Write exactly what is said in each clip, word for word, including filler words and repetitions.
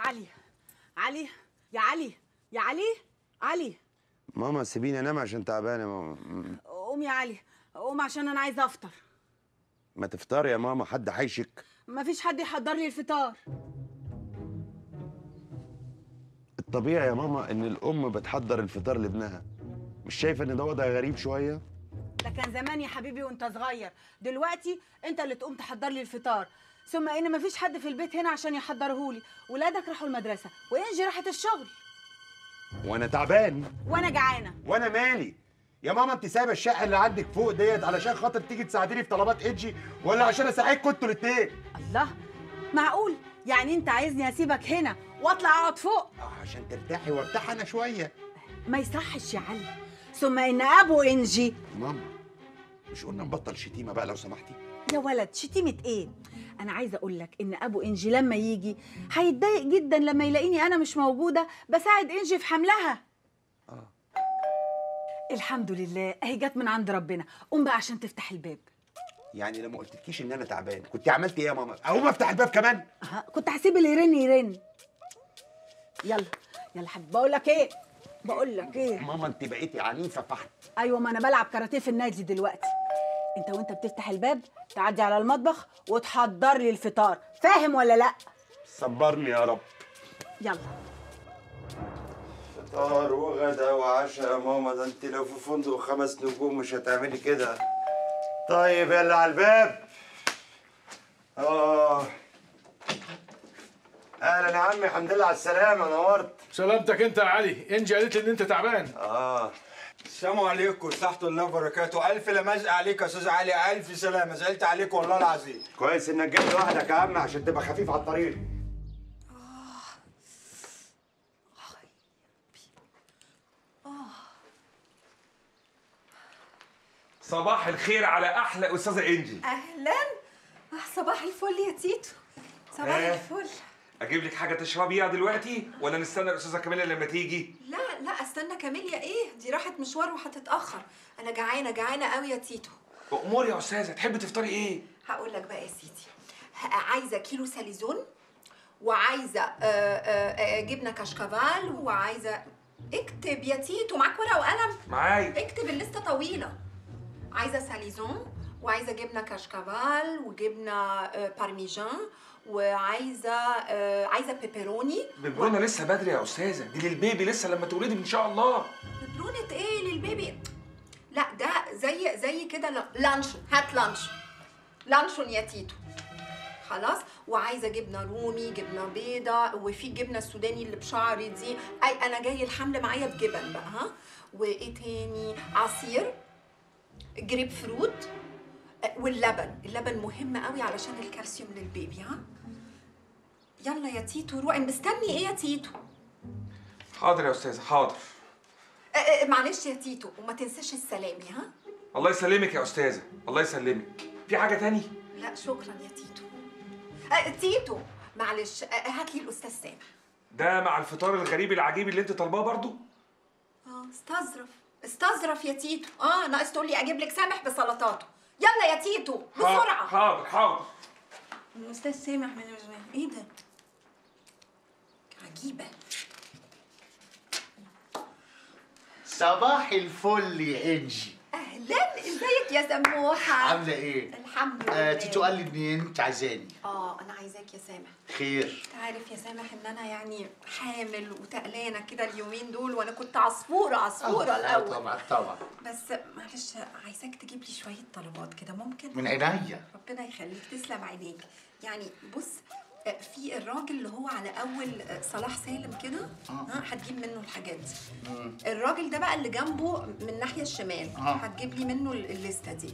علي علي يا علي يا علي علي. ماما سيبيني انام عشان تعبانه يا ماما. قوم يا علي قوم عشان انا عايزه افطر. ما تفطري يا ماما، حد هيشك. مفيش حد يحضر لي الفطار. الطبيعي يا ماما ان الام بتحضر الفطار لابنها، مش شايفه ان ده وضع غريب شويه؟ ده كان زمان يا حبيبي وانت صغير، دلوقتي انت اللي تقوم تحضر لي الفطار، ثم ان مفيش حد في البيت هنا عشان يحضرهولي، ولادك راحوا المدرسه وانجي راحت الشغل وانا تعبان وانا جعانه. وانا مالي يا ماما؟ انت سايبه الشقه اللي عندك فوق ديت علشان خاطر تيجي تساعديني في طلبات انجي، ولا عشان اساعدكم انتوا الاثنين؟ الله، معقول يعني انت عايزني اسيبك هنا واطلع اقعد فوق؟ اه عشان ترتاحي وارتاح انا شويه. ما يصحش يا علي، ثم ان ابو انجي. ماما مش قلنا نبطل شتيمه بقى لو سمحتي؟ يا ولد شتيمه ايه؟ انا عايزه اقول لك ان ابو انجي لما يجي هيتضايق جدا لما يلاقيني انا مش موجوده بساعد انجي في حملها. اه الحمد لله اهي جت من عند ربنا. قوم بقى عشان تفتح الباب. يعني لما قلتلكيش ان انا تعبان كنت عملت ايه يا ماما؟ اقوم افتح الباب كمان؟ أه. كنت هسيب اللي يرن يرن. يلا يلا حبيبي، بقول لك ايه بقول لك ايه ماما انت بقيتي عنيفه فحت. ايوه ما انا بلعب كاراتيه في النادي دلوقتي. انت وانت بتفتح الباب تعدي على المطبخ وتحضر لي الفطار، فاهم ولا لا؟ صبرني يا رب. يلا. فطار وغدا وعشاء يا ماما، ده انت لو في فندق خمس نجوم مش هتعملي كده. طيب يلا على الباب. اه اهلا يا عمي، الحمد لله على السلامه، نورت. سلامتك انت يا علي، انجي قالت لي ان انت تعبان. اه السلام عليكم ورحمة الله وبركاته. ألف لمزق عليك يا أستاذ علي، ألف سلامة، زعلت عليك والله العظيم. كويس إنك جيت لوحدك يا عم عشان تبقى خفيف على الطريق. صباح الخير على أحلى أستاذة إنجي. أهلاً. صباح الفل يا تيتو. صباح آه. الفل. أجيب لك حاجة تشربيها دلوقتي ولا نستنى الأستاذة كاميليا لما تيجي؟ لا لا استنى كاميليا ايه؟ دي راحت مشوار وهتتأخر. أنا جعانة جعانة قوي يا تيتو. أمور يا أستاذة، تحبي تفطري إيه؟ هقول لك بقى يا سيدي. عايزة كيلو ساليزون، وعايزة آه، آه، آه، جبنة كشكافال، وعايزة اكتب يا تيتو، معاك ورقة وقلم؟ معايا. اكتب، الليستة طويلة. عايزة ساليزون، وعايزة جبنة كشكافال، وجبنة آه، بارميجان، وعايزه آه عايزه بيبروني. بيبرونة و... لسه بدري يا استاذه، دي للبيبي لسه لما تولدي ان شاء الله. بيبرونة ايه للبيبي؟ لا ده زي زي كده لانشون. هات لانشون لانشون يا تيتو. خلاص. وعايزه جبنه رومي، جبنه بيضه، وفي الجبنه السوداني اللي بشعري دي. اي انا جاي الحمل معايا بجبن بقى. ها. وايه تاني؟ عصير جريب فروت، واللبن. اللبن مهم قوي علشان الكالسيوم للبيبي. ها يلا يا تيتو روحي. مستني ايه يا تيتو؟ حاضر يا استاذه حاضر. أه أه معلش يا تيتو، وما تنساش السلامي. ها الله يسلمك يا استاذه، الله يسلمك. في حاجه تاني؟ لا شكرا يا تيتو. أه تيتو معلش، أه هات لي الاستاذ سامح. ده مع الفطار الغريب العجيب اللي انت طالباه برضو؟ اه استظرف استظرف يا تيتو. اه ناقص تقول لي اجيب لك سامح بسلطاته. يلا يا تيتو بسرعه. حاضر حاضر. الاستاذ سامح من ايه ده؟ عجيبه. صباح الفل يا انجي. اهلا، ازيك يا سموحه؟ عامله ايه؟ الحمد لله. آه تيتو قال لي ان انت عايزاني. اه انا عايزاك يا سامح. خير. انت عارف يا سامح ان انا يعني حامل وتقلانه كده اليومين دول، وانا كنت عصفوره عصفوره آه الاول. طبعا طبعا. بس معلش عايزاك تجيب لي شويه طلبات كده، ممكن؟ من عينيا. ربنا يخليك، تسلم عينيك. يعني بص، في الراجل اللي هو على اول صلاح سالم كده، ها هتجيب منه الحاجات دي. الراجل ده بقى اللي جنبه من الناحيه الشمال، هتجيب لي منه الليسته دي.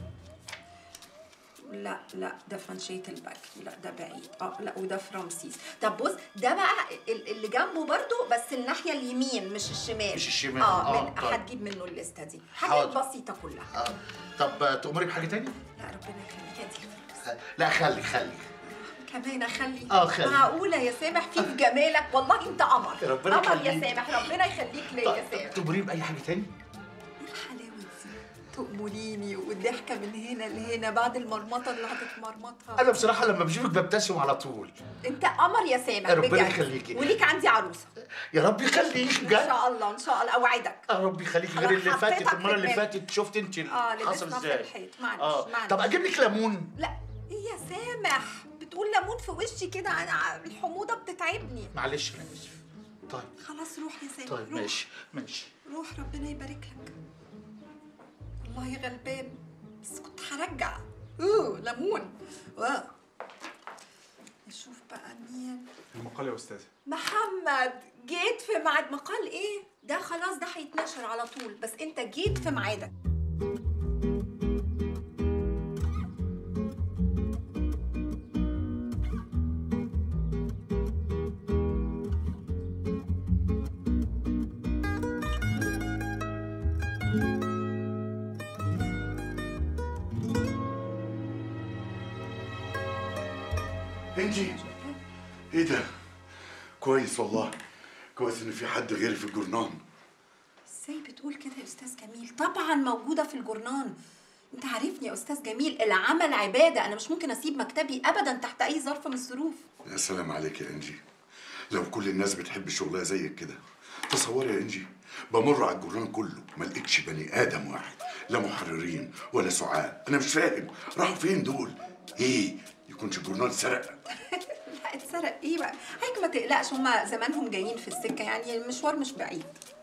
لا لا ده في منشيه البكري، لا ده بعيد. اه لا وده في رمسيس. طب بص ده بقى اللي جنبه برضو، بس الناحيه اليمين مش الشمال. مش الشمال. اه, آه من طيب. هتجيب منه الليسته دي، حاجات بسيطه كلها. اه طب تأمري بحاجه تاني؟ لا ربنا يخليك، اديك فلوس. لا خلي خلي كمان اخلي. اه خلي. معقوله يا سامح في جمالك، والله انت قمر. ربنا قمر يا يخليك. سامح، ربنا يخليك ليا يا سامح. تأمري بأي حاجه تاني؟ ايه الحلاوه دي؟ تأمريني والضحكه من هنا لهنا بعد المرمطه اللي هتتمرمطها. انا بصراحه لما بشوفك ببتسم على طول. انت قمر يا سامح ربنا بجد. يخليكي. وليك عندي عروسه يا رب يخليك ان بجد. شاء الله ان شاء الله اوعدك. يا رب يخليكي. غير أنا اللي حطيتك فاتت في المره اللي دماغي. فاتت شفت انت اه حصل لبسنا في ازاي. الحيط معلش اه معلش. طب اجيب لك ليمون؟ لا ايه يا سامح بتقول ليمون في وشي كده؟ انا الحموضه بتتعبني. معلش انا اسف. طيب خلاص روح يا سامح. طيب روح. ماشي ماشي. روح ربنا يبارك لك. والله غلبان بس كنت هرجع. اوه ليمون. واو. نشوف بقى مين. المقال يا استاذه. محمد جيت في ميعاد. مقال ايه؟ ده خلاص ده هيتنشر على طول، بس انت جيت في ميعادك. انجي، ايه ده؟ كويس والله، كويس ان في حد غيري في الجورنان. ازاي بتقول كده يا استاذ جميل؟ طبعا موجوده في الجورنان. انت عارفني يا استاذ جميل، العمل عباده، انا مش ممكن اسيب مكتبي ابدا تحت اي ظرف من الظروف. يا سلام عليك يا انجي، لو كل الناس بتحب شغلها زيك كده. تصوري يا انجي، بمر على الجورنان كله ما لقيتش بني ادم واحد، لا محررين ولا سعاد. انا مش فاهم راحوا فين دول؟ ايه يكونش الجورنال سرق؟ لا اتسرق ايه بقى؟ هيك ما تقلقش، هما زمانهم جايين في السكه، يعني المشوار مش بعيد.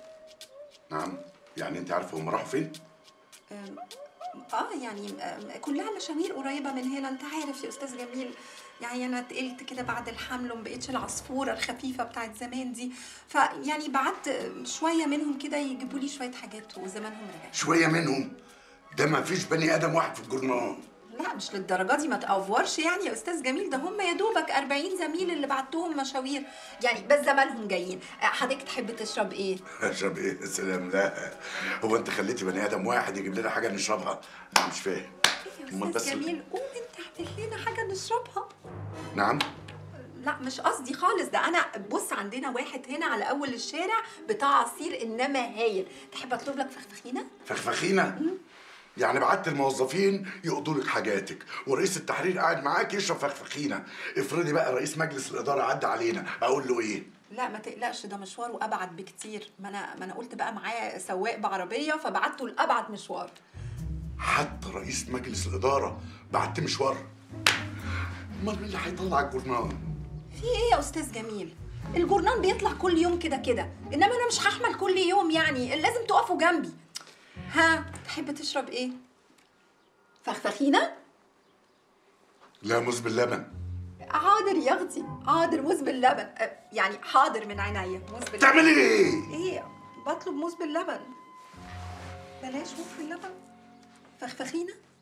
نعم، يعني انت عارفه هم راحوا فين؟ أم، اه يعني أم، كلها مشاوير قريبه من هنا، انت عارف يا استاذ جميل. يعني انا تقلت كده بعد الحمل وما بقتش العصفوره الخفيفه بتاعت زمان دي، فيعني بعت شويه منهم كده يجيبوا لي شويه حاجات وزمانهم رجع. شويه منهم؟ ده ما فيش بني ادم واحد في الجورنال. لا مش للدرجه دي، ما تأفورش يعني يا استاذ جميل، ده هم يا دوبك أربعين زميل اللي بعتهم مشاوير يعني، بس زمانهم جايين. حضرتك تحب تشرب ايه؟ اشرب ايه يا سلام؟ لا، هو انت خليتي بني ادم واحد يجيب لنا حاجه نشربها؟ انا مش فاهم. ايه يا استاذ جميل، قوم انت اعمل لنا حاجه نشربها. نعم؟ لا مش قصدي خالص، ده انا بص عندنا واحد هنا على اول الشارع بتاع عصير انما هايل. تحب اطلب لك فخفخينه؟ فخفخينه؟ يعني بعت الموظفين يقضوا لك حاجاتك، ورئيس التحرير قاعد معاك يشرب فخفخينه. افرضي بقى رئيس مجلس الاداره عدى علينا، اقول له ايه؟ لا ما تقلقش، ده مشواره ابعد بكتير. ما انا ما انا قلت بقى معايا سواق بعربيه فبعته لابعد مشوار. حتى رئيس مجلس الاداره بعت مشوار؟ امال مين اللي هيطلع الجورنال؟ في ايه يا استاذ جميل؟ الجورنان بيطلع كل يوم كده كده، انما انا مش هحمل كل يوم، يعني لازم تقفوا جنبي. ها تحب تشرب ايه؟ فخفخينه؟ لا، موز باللبن. حاضر يا اختي، حاضر موز باللبن. أه، يعني حاضر من عينيا موز باللبن. تعملي ايه؟ ايه؟ بطلب موز باللبن. بلاش موز باللبن. فخفخينه؟